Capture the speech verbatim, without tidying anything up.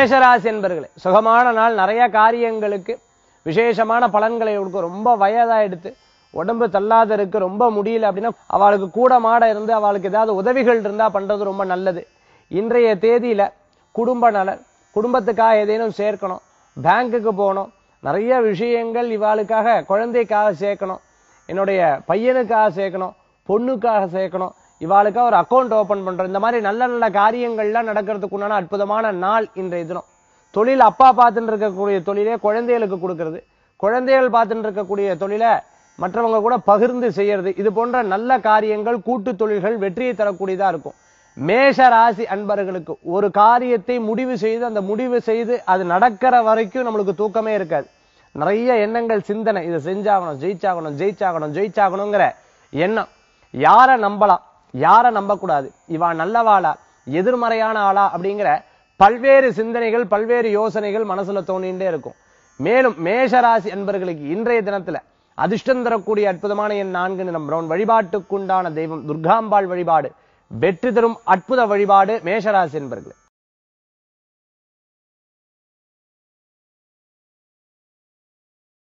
மேஷராசி என்பர்களே, சுகமான நாள். நிறைய காரியங்களுக்கு விசேஷமான பலன்களை கொடுக்கும். ரொம்ப வயதா எடுத்து உடம்பு தள்ளாத இருக்கு, ரொம்ப முடியல அப்படின்னா அவளுக்கு கூட மாட இருந்து அவளுக்கு ஏதாவது உதவிகள் இருந்தா பண்றது ரொம்ப நல்லது. இன்றைய தேதியில குடும்ப நலன், குடும்பத்துக்காக ஏதேனும் சேர்க்கணும், பேங்குக்கு போகணும், நிறைய விஷயங்கள் இவாளுக்காக குழந்தைக்காக சேர்க்கணும், என்னுடைய பையனுக்காக சேர்க்கணும், பொண்ணுக்காக சேர்க்கணும், இவாளுக்காக ஒரு அக்கௌண்ட் ஓபன் பண்றோம். இந்த மாதிரி நல்ல நல்ல காரியங்கள்லாம் நடக்கிறதுக்கு உண்டான அற்புதமான நாள் இன்றைய தினம். தொழில் அப்பா பார்த்துட்டு இருக்கக்கூடிய தொழிலே குழந்தைகளுக்கு கொடுக்கறது, குழந்தைகள் பார்த்துட்டு இருக்கக்கூடிய தொழிலை மற்றவங்க கூட பகிர்ந்து செய்யறது, இது போன்ற நல்ல காரியங்கள் கூட்டு தொழில்கள் வெற்றியை தரக்கூடியதா இருக்கும். மேஷ ராசி அன்பர்களுக்கு ஒரு காரியத்தை முடிவு செய்து அந்த முடிவு செய்து அது நடக்கிற வரைக்கும் நம்மளுக்கு தூக்கமே இருக்காது. நிறைய எண்ணங்கள், சிந்தனை, இதை செஞ்சாகணும், ஜெயிச்சாகணும், ஜெயிச்சாகணும், ஜெயிச்சாகணுங்கிற எண்ணம். யாரை நம்பலாம், யாரை நம்பக்கூடாது, இவா நல்லவாளா, எதிர்மறையான ஆளா அப்படிங்கிற பல்வேறு சிந்தனைகள், பல்வேறு யோசனைகள் மனசுல தோணிண்டே இருக்கும். மேலும் மேஷராசி அன்பர்களுக்கு இன்றைய தினத்துல அதிர்ஷ்டம் தரக்கூடிய அற்புதமான எண் நான்கு நிறம் பிரவுன். வழிபாட்டுக்குண்டான தெய்வம் துர்காம்பாள் வழிபாடு வெற்றி தரும் அற்புத வழிபாடு மேஷராசி என்பர்களே.